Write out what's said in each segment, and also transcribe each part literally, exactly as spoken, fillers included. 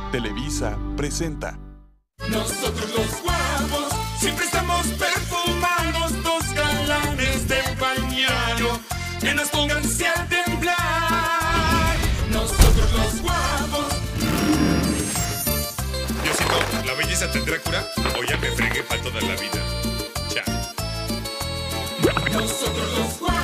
Televisa presenta. Nosotros los guapos siempre estamos perfumados, dos galanes de pañalo que nos pongan si al temblar. Nosotros los guapos. Diosito, ¿la belleza tendrá cura? O ya me fregué para toda la vida. Chao. Nosotros los guapos.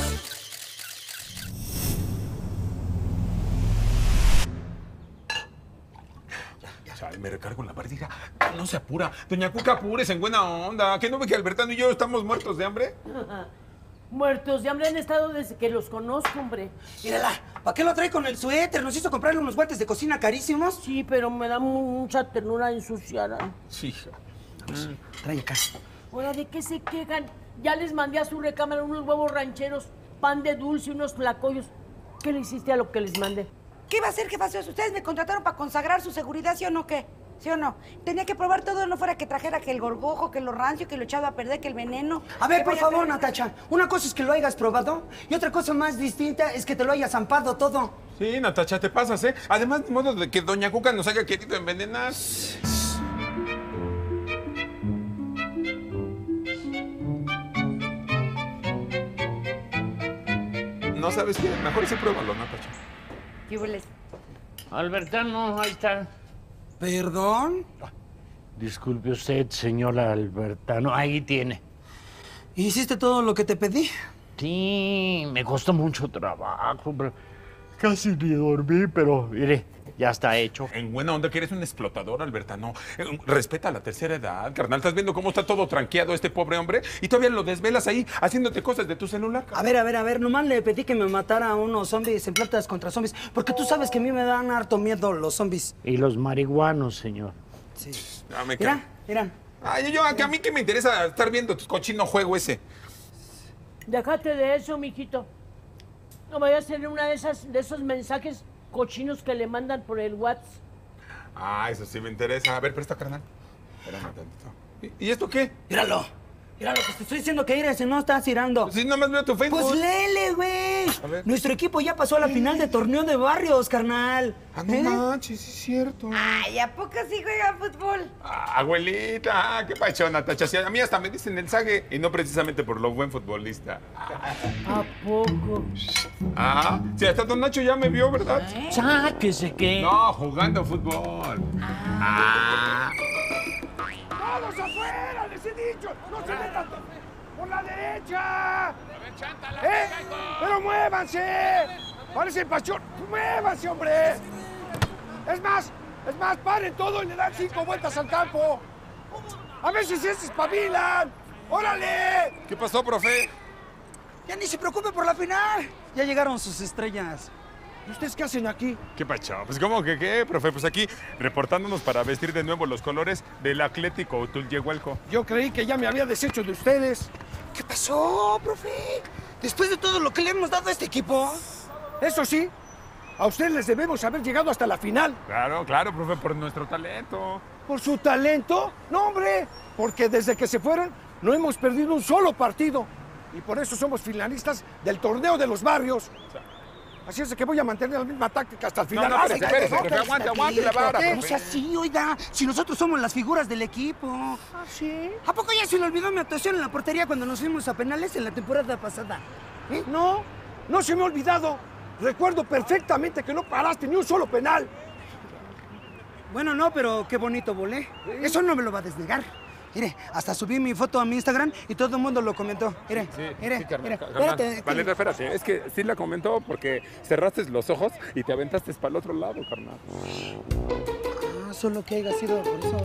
Ay, me recargo en la partida. No se apura. Doña Cuca, apúrese en buena onda. ¿Qué no ve que Albertano y yo estamos muertos de hambre? Muertos de hambre han estado desde que los conozco, hombre. Mírala, ¿para qué lo trae con el suéter? ¿Nos hizo comprarle unos guantes de cocina carísimos? Sí, pero me da mucha ternura ensuciar. Sí, hija. Pues, trae acá. Ahora, ¿de qué se quejan? Ya les mandé a su recámara unos huevos rancheros, pan de dulce y unos tlacoyos. ¿Qué le hiciste a lo que les mandé? ¿Qué iba a hacer, jefazo? ¿Ustedes me contrataron para consagrar su seguridad, sí o no qué? ¿Sí o no? Tenía que probar todo, no fuera que trajera que el gorgojo, que lo rancio, que lo echado a perder, que el veneno. A ver, por vaya favor, a... Natacha. Una cosa es que lo hayas probado y otra cosa más distinta es que te lo hayas zampado todo. Sí, Natacha, te pasas, ¿eh? Además, de modo de que Doña Cuca nos haya querido envenenar. No sabes qué, mejor sí pruébalo, Natacha. ¿Qué hueles? Albertano, ahí está. ¿Perdón? Disculpe usted, señora Albertano. Ahí tiene. ¿Hiciste todo lo que te pedí? Sí, me costó mucho trabajo, pero casi ni dormí, pero mire, ya está hecho. En buena onda que eres un explotador, Albertano. Eh, Respeta la tercera edad, carnal. ¿Estás viendo cómo está todo tranqueado este pobre hombre? Y todavía lo desvelas ahí haciéndote cosas de tu celular. A ver, a ver, a ver. Nomás le pedí que me matara a unos zombies en plantas contra zombies. Porque tú sabes que a mí me dan harto miedo los zombies. Y los marihuanos, señor. Sí. No, me Mira, ca- mira. Ay, yo, que a mí que me interesa estar viendo tu cochino juego ese. Déjate de eso, mijito. No vayas a hacer una de esas, de esos mensajes cochinos que le mandan por el WhatsApp. Ah, eso sí me interesa. A ver, presta, carnal. Espérame tantito. ¿Y, y esto qué? Míralo. Mira lo que te estoy diciendo que eres, si no estás tirando. Si nada más veo tu Facebook. Pues léele, güey. A ver. Nuestro equipo ya pasó a la final de torneo de barrios, carnal. Ah, no ¿Eh? manches, sí es cierto. Ay, ¿a poco sí juega fútbol? Ah, abuelita, ah, qué pachón, Natacha. Sí, a mí hasta me dicen el zague y no precisamente por lo buen futbolista. ¿A poco? Ah, sí, hasta don Nacho ya me vio, ¿verdad? Sáquese que... No, jugando fútbol. Ah. ¡Todos afuera! ¡Les he dicho! ¡No se metan! ¡Por la derecha! ¡Eh! ¡Pero muévanse! ¡Parece pasión! ¡Muévanse, hombre! Es más, es más, paren todo y le dan cinco vueltas al campo. A ver si se espabilan. ¡Órale! ¿Qué pasó, profe? Ya ni se preocupe por la final. Ya llegaron sus estrellas. ¿Y ustedes qué hacen aquí? ¿Qué pacho? Pues, ¿cómo que qué, profe? Pues aquí, reportándonos para vestir de nuevo los colores del Atlético Tulyehualco. Yo creí que ya me había deshecho de ustedes. ¿Qué pasó, profe? Después de todo lo que le hemos dado a este equipo. Eso sí, a ustedes les debemos haber llegado hasta la final. Claro, claro, profe, por nuestro talento. ¿Por su talento? No, hombre, porque desde que se fueron no hemos perdido un solo partido. Y por eso somos finalistas del torneo de los barrios. Así es que voy a mantener la misma táctica hasta el final. No, no, espérese, espérese, profe, aguante, aguante la vara, No profe. sea así, oiga. Si nosotros somos las figuras del equipo. ¿Ah, sí? ¿A poco ya se le olvidó mi actuación en la portería cuando nos fuimos a penales en la temporada pasada? ¿Eh? No, no se me ha olvidado. Recuerdo perfectamente que no paraste ni un solo penal. Bueno, no, pero qué bonito volé. Eso no me lo va a desnegar. Mire, hasta subí mi foto a mi Instagram y todo el mundo lo comentó. Mire, mire, mire. Espérate. Vale, espérate. Es que sí la comentó porque cerraste los ojos y te aventaste para el otro lado, carnal. Ah, solo que haya sido por eso,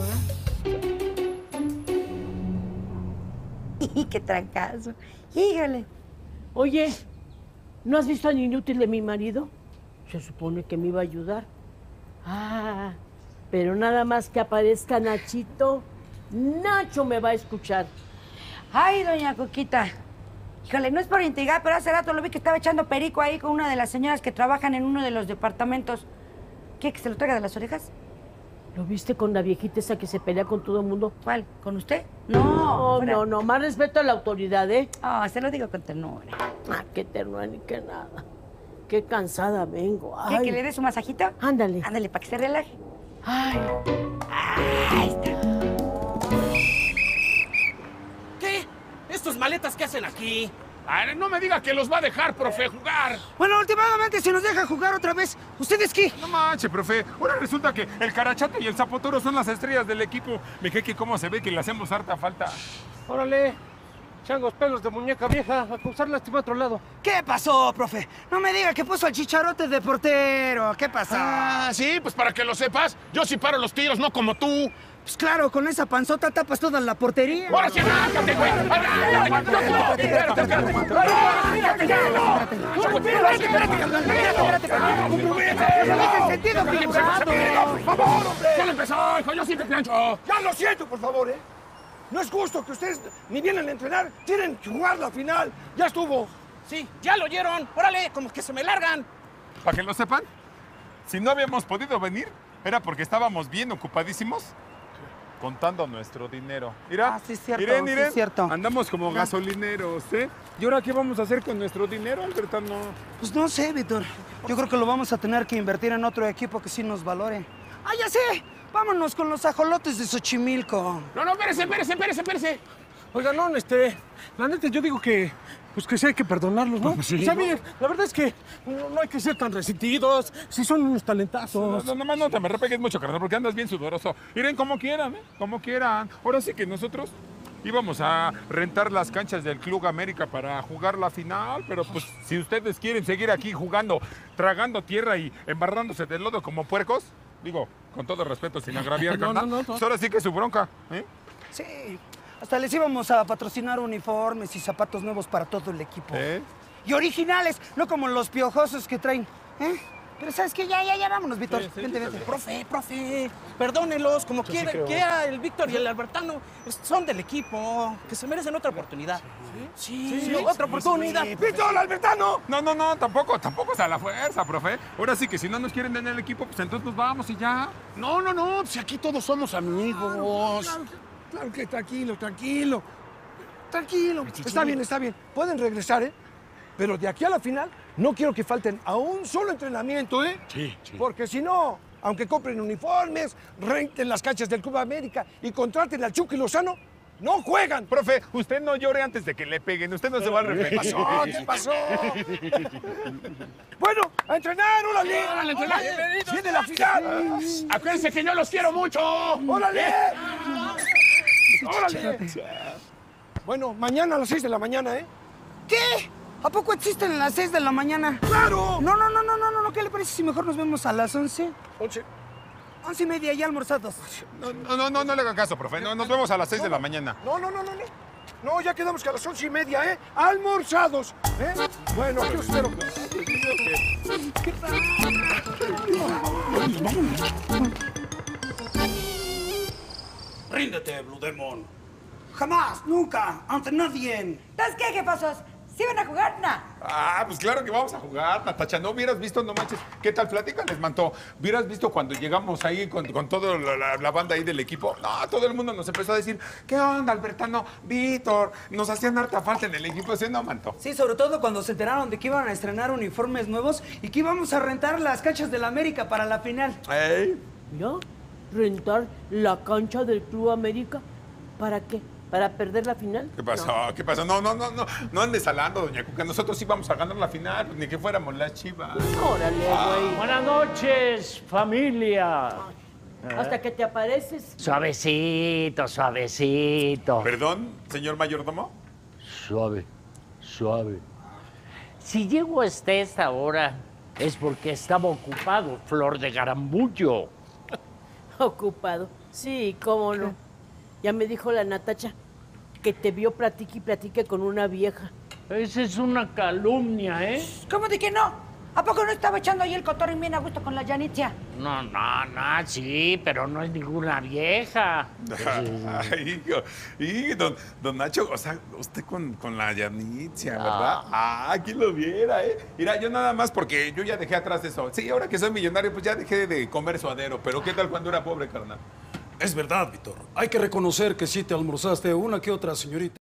¿verdad? ¡Qué trancazo! ¡Híjole! Oye, ¿no has visto al inútil de mi marido? Se supone que me iba a ayudar. Ah, pero nada más que aparezca Nachito, Nacho me va a escuchar. Ay, doña Coquita. Híjole, no es por intrigar, pero hace rato lo vi que estaba echando perico ahí con una de las señoras que trabajan en uno de los departamentos. ¿Qué, que se lo traiga de las orejas? ¿Lo viste con la viejita esa que se pelea con todo el mundo? ¿Cuál? ¿Con usted? No, fuera. no, no, más respeto a la autoridad, ¿eh? Ah, se lo digo con ternura. Ah, qué ternura ni qué nada. Qué cansada vengo. ¿Qué, Ay. que le dé su masajito? Ándale. Ándale, para que se relaje. Ay. Ahí está. ¿Qué? ¿Estos maletas qué hacen aquí? Ay, no me diga que los va a dejar, profe, jugar. Bueno, últimamente si nos deja jugar otra vez, ¿ustedes qué? No manche, profe. Ahora resulta que el Carachate y el Zapotoro son las estrellas del equipo. Me cae que cómo se ve que le hacemos harta falta. Órale, changos pelos de muñeca vieja, a causar lástima a otro lado. ¿Qué pasó, profe? No me diga que puso al Chicharote de portero. ¿Qué pasó? Ah, sí, pues para que lo sepas, yo sí paro los tiros, no como tú. Pues claro, con esa panzota tapas toda la portería. ¡Ahora sí, arráncate, güey! ¡Arráncate! ¡Espérate, espérate! ¡Arráncate ya! ¡Espérate, espérate! ¡Por favor, hombre! ¡Ya lo empezó, hijo! ¡Yo sí te plancho! Ya lo siento, por favor, ¿eh? No es justo que ustedes ni vienen a entrenar, tienen que jugar la final. ¡Ya estuvo! Sí, ya lo oyeron. Órale, como que se me largan. Para que lo sepan, si no habíamos podido venir, era porque estábamos bien ocupadísimos contando nuestro dinero. Mira, Ah, sí es cierto, miren, sí miren, es cierto. andamos como gasolineros, ¿eh? ¿Y ahora qué vamos a hacer con nuestro dinero, Albertano? Pues no sé, Víctor. Yo creo que lo vamos a tener que invertir en otro equipo que sí nos valore. ¡Ah, ya sé! Vámonos con los ajolotes de Xochimilco. No, no, espérese, espérese, espérese, espérese. Oiga, no, este, la neta, yo digo que, pues que sí hay que perdonarlos, ¿no? Pues sí, o sea, ¿no? miren, la verdad es que no, no hay que ser tan resentidos, si son unos No, talentazos. no, nomás no te me repegues mucho, carnal, porque andas bien sudoroso. Miren como quieran, ¿eh? Como quieran. Ahora sí que nosotros íbamos a rentar las canchas del Club América para jugar la final, pero pues si ustedes quieren seguir aquí jugando, tragando tierra y embarrándose de lodo como puercos, digo, con todo respeto, sin agraviar, No, carnal, no, no, no. pues ahora sí que es su bronca, ¿eh? Sí, hasta les íbamos a patrocinar uniformes y zapatos nuevos para todo el equipo. ¿Eh? Y originales, no como los piojosos que traen. ¿Eh? Pero ¿sabes qué? Ya, ya, ya, vámonos, Víctor. Sí, sí, vente, sí, vente. Profe, profe, perdónelos, como quiera, creo. quiera el Víctor y el Albertano, es- son del equipo, que se merecen otra oportunidad. Sí, sí, otra oportunidad. ¡Víctor, Albertano! No, no, no, tampoco, tampoco es a la fuerza, profe. Ahora sí que si no nos quieren en el equipo, pues entonces nos vamos y ya. No, no, no, si aquí todos somos amigos. Claro, claro que tranquilo, tranquilo. Tranquilo. Está bien, está bien. Pueden regresar, ¿eh? Pero de aquí a la final, no quiero que falten a un solo entrenamiento, ¿eh? Sí, sí. Porque si no, aunque compren uniformes, renten las canchas del Club América y contraten al Chucky Lozano, no juegan. Profe, usted no llore antes de que le peguen, usted no se va a ¿Qué arrepentir. pasó? ¿Qué pasó? Bueno, a entrenar, órale. ¡Órale, a entrenar! ¡Viene la final! Acuérdense que yo los quiero mucho. ¡Órale! ¡Órale! Bueno, mañana a las seis de la mañana, ¿eh? ¿Qué? ¿A poco existen las seis de la mañana? ¡Claro! No, no, no, no, no, no. ¿Qué le parece si mejor nos vemos a las once? Once. Once y media ya almorzados. No, no, no, no, no le hagan caso, profe. No, nos vemos a las seis de la mañana. No, no, no, no, no. No, ya quedamos que a las once y media, ¿eh? Almorzados, ¿eh? Bueno, aquí los espero. Ríndete, Blue Demon. Jamás, nunca, ante nadie. ¿Entonces qué, jefasos? ¿Sí van a jugar? No. Ah, pues claro que vamos a jugar, Natacha. No hubieras visto, no manches. ¿Qué tal? Platícales, Manto. ¿Hubieras visto cuando llegamos ahí con, con toda la, la- la banda ahí del equipo? No, todo el mundo nos empezó a decir, ¿qué onda, Albertano? Víctor, nos hacían harta falta en el equipo, ¿sí, no, Manto? Sí, sobre todo cuando se enteraron de que iban a estrenar uniformes nuevos y que íbamos a rentar las canchas del América para la final. ¿Eh? ¿Ya? ¿Rentar la cancha del Club América? ¿Para qué? ¿Para perder la final? ¿Qué pasó? ¿Qué pasó? No, no, no, no, no andes salando, doña Cuca. Nosotros íbamos a ganar la final, pues, ni que fuéramos las Chivas. Órale, güey. Buenas noches, familia. Hasta que te apareces. Suavecito, suavecito. ¿Perdón, señor mayordomo? Suave, suave. Si llego hasta esta hora es porque estaba ocupado, Flor de Garambullo. Ocupado. Sí, cómo no. Ya me dijo la Natacha que te vio platique y platique con una vieja. Esa es una calumnia, ¿eh? ¿Cómo de que no? ¿A poco no estaba echando ahí el cotorrín bien a gusto con la Yanitzia? No, no, no, sí, pero no es ninguna vieja. Ay, hijo, y don, don Nacho, o sea, usted con, con la Yanitzia, ¿verdad? Ah, aquí lo viera, ¿eh? Mira, yo nada más porque yo ya dejé atrás eso. Sí, ahora que soy millonario, pues ya dejé de comer suadero. Pero ¿qué tal cuando era pobre, carnal? Es verdad, Víctor. Hay que reconocer que sí te almorzaste una que otra señorita.